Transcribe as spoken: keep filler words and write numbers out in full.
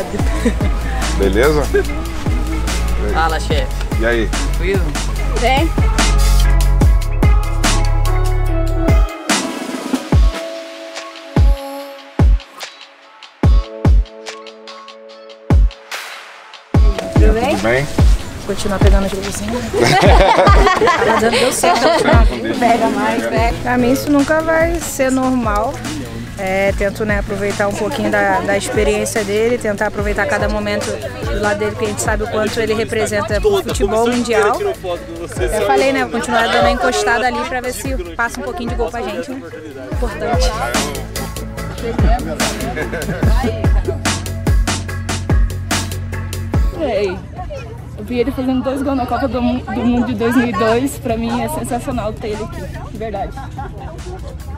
Suave. Beleza? Fala, chefe. E aí? Tranquilo? Vem. Tudo bem? Tudo bem? Continuar pegando as luzinhas. Tá dando, deu certo. Pega mais, pega. Pra mim isso nunca vai ser normal. É, tento, né, aproveitar um pouquinho da, da experiência dele, tentar aproveitar cada momento do lado dele, porque a gente sabe o quanto ele representa o futebol mundial. Eu falei, né, vou continuar dando a encostada ali pra ver se passa um pouquinho de gol pra gente, né? Importante. Ei, eu vi ele fazendo dois gols na Copa do Mundo de dois mil e dois, pra mim é sensacional ter ele aqui, de verdade.